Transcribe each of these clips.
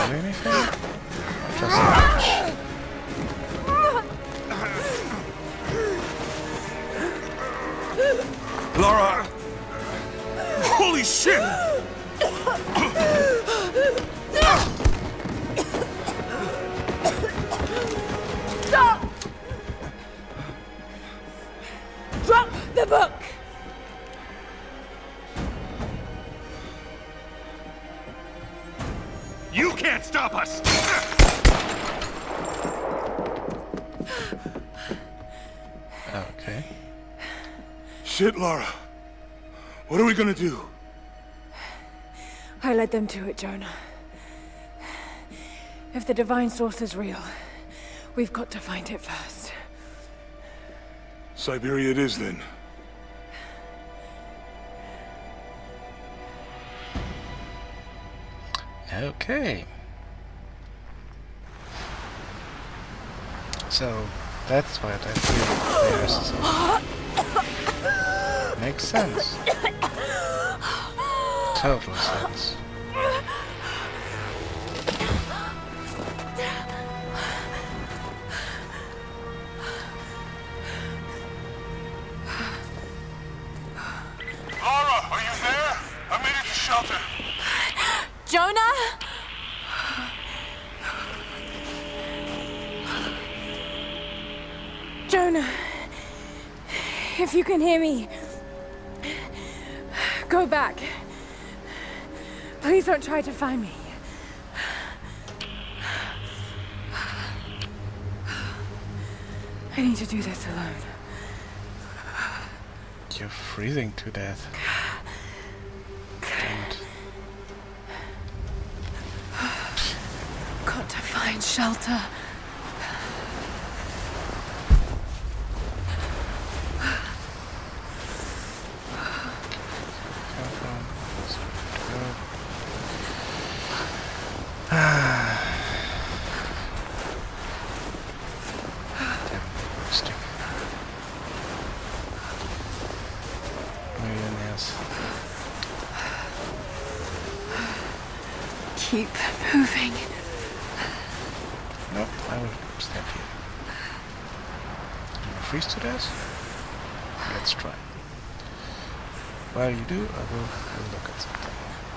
do anything? Just touch. Lara! Holy shit! Stop! Drop the book! You can't stop us! Okay. Shit, Lara. What are we gonna do? I led them to it, Jonah. If the divine source is real, we've got to find it first. Siberia it is, then. Okay. So, that's why that there's... Makes sense. Total sense. Lara, are you there? I made it to shelter. Jonah? Jonah, if you can hear me, go back. Please don't try to find me. I need to do this alone. You're freezing to death. Damn it. Got to find shelter. Keep moving. Nope, I will stand here. Do you freeze to death? Let's try. While you do, I will look at something.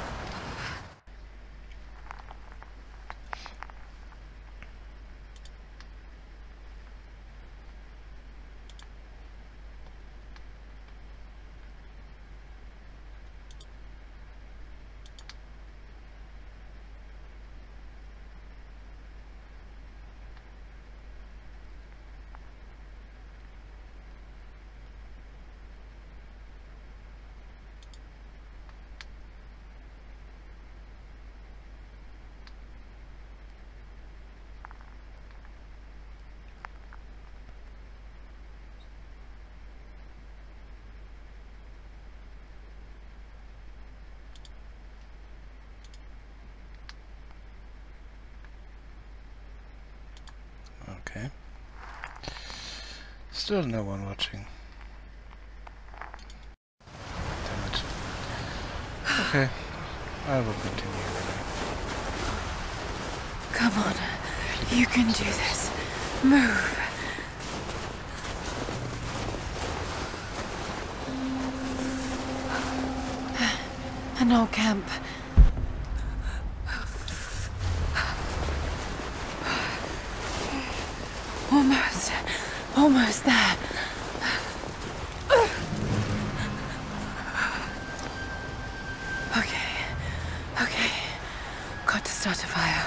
Okay. Still no one watching. Damn it. Okay. I will continue anyway. Come on. You can do this. Move. An old camp. Almost there. Okay. Got to start a fire.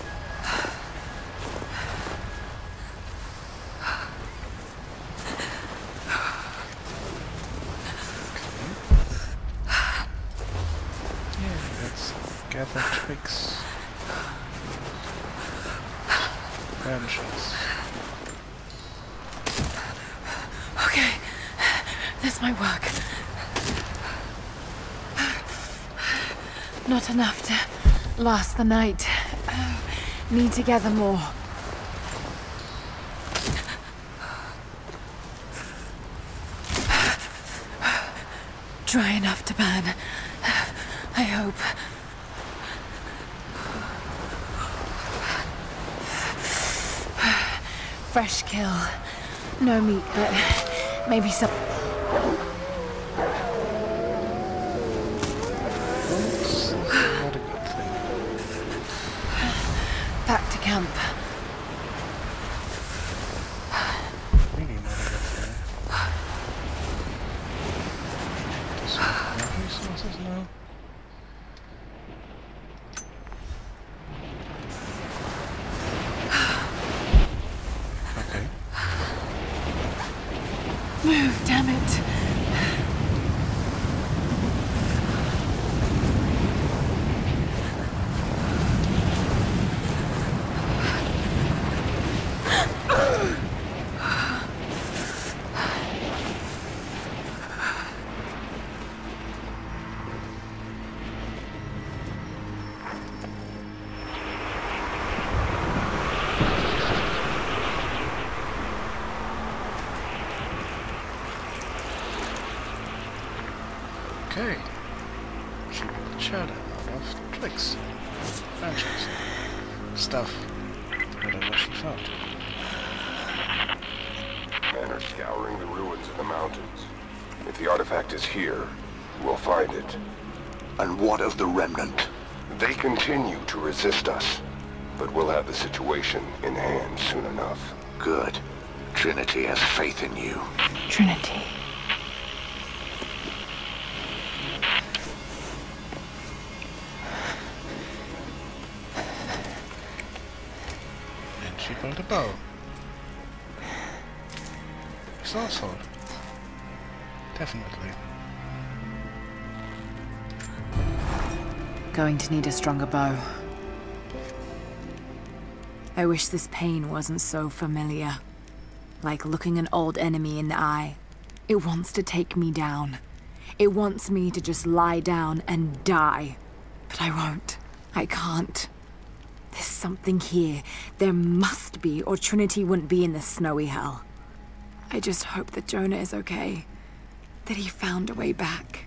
Yeah, let's gather twigs. Branches. Okay, this might work. Not enough to last the night. Need to gather more. Dry enough to burn. I hope. fresh kill. No meat, but maybe some... That's not a good thing. Back to camp. Really not a good thing. Does he have resources now? Okay. Move, damn it. Okay. She will chat out of tricks, branches, stuff, whatever she found. Men are scouring the ruins in the mountains. If the artifact is here, we'll find it. And what of the remnant? They continue to resist us, but we'll have the situation in hand soon enough. Good. Trinity has faith in you. Trinity. And she built a bow. Saw sword. Definitely. Going to need a stronger bow. I wish this pain wasn't so familiar. Like looking an old enemy in the eye. It wants to take me down. It wants me to just lie down and die. But I won't. I can't. There's something here. There must be, or Trinity wouldn't be in this snowy hell. I just hope that Jonah is okay. That he found a way back.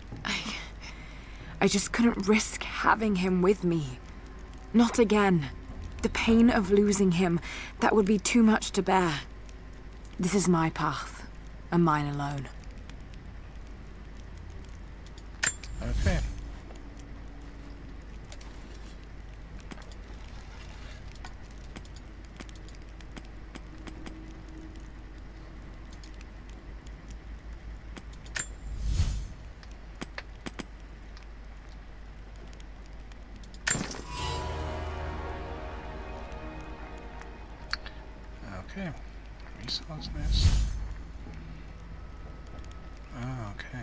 I just couldn't risk having him with me. Not again. The pain of losing him, that would be too much to bear. This is my path, and mine alone. Okay. Okay. Resource nest. Ah, okay.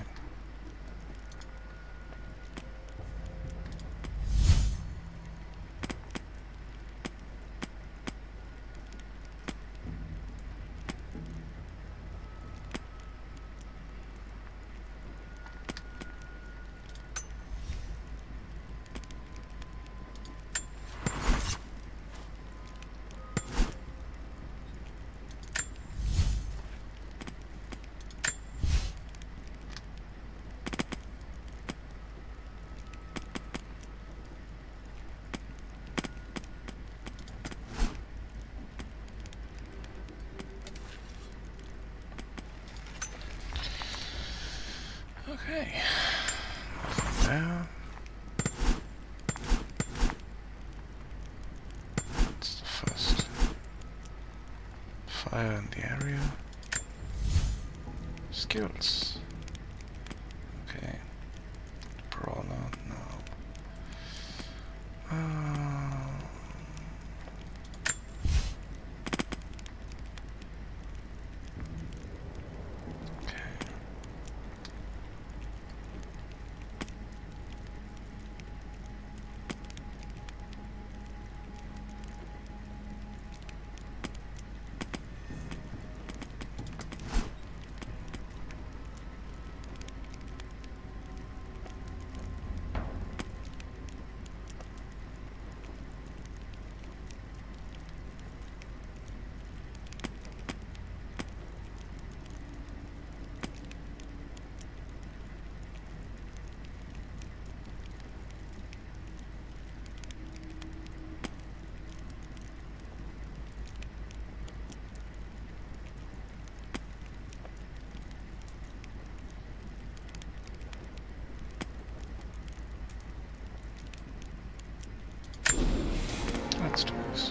Okay. There. That's the first fire in the area. Skills. Okay. Brawler, no. let's do this.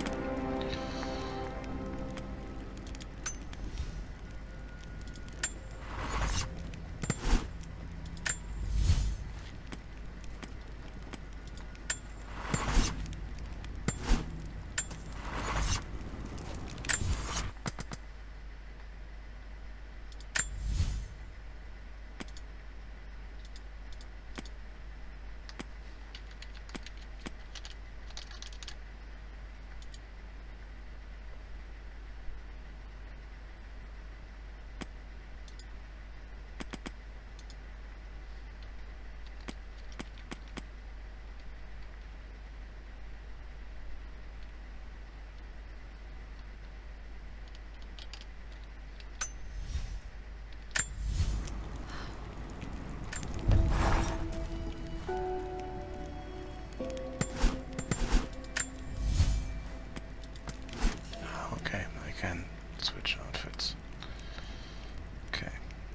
Switch outfits. Okay.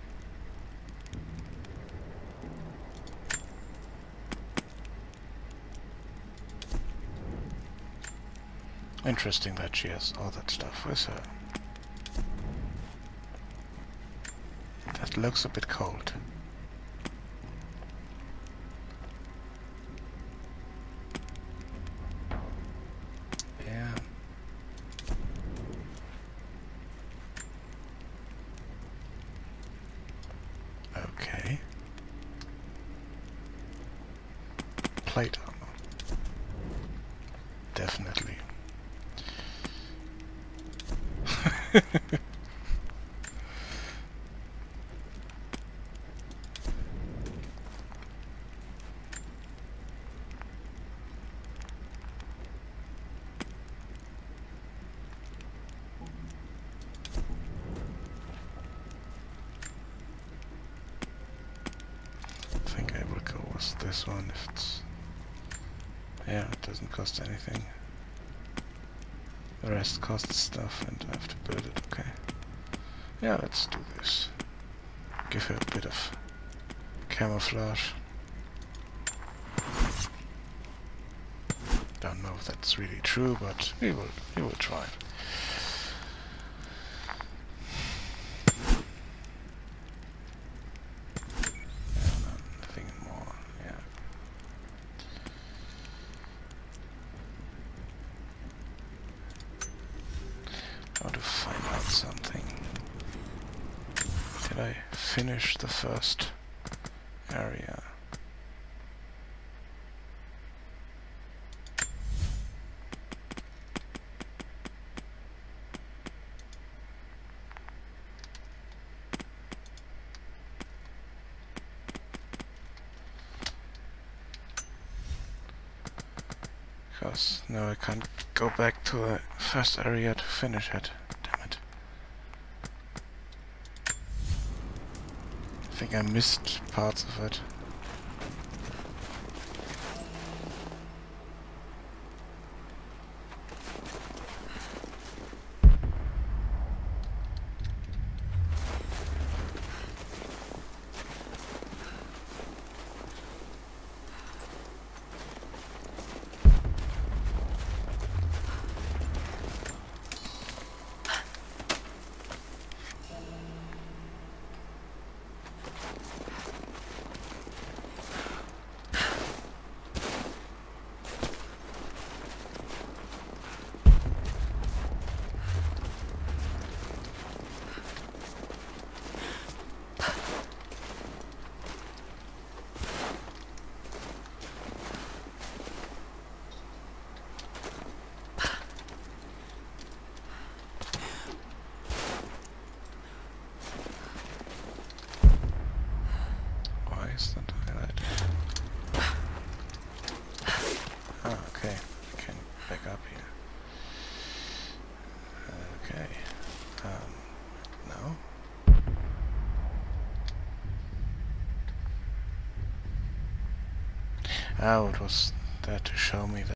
Interesting that she has all that stuff with her. That looks a bit cold. Yeah. Okay. Plate armor. Definitely. I think I will go with this one if it's... Yeah, it doesn't cost anything. The rest costs stuff and I have to build it, okay. Yeah, let's do this. Give her a bit of camouflage. Don't know if that's really true, but we will try. Nothing more, yeah. How to find out something. Did I finish the first area? Because no, I can't go back to the first area to finish it. Damn it. I think I missed parts of it. Okay, I can back up here. Okay, no. Oh, it was there to show me that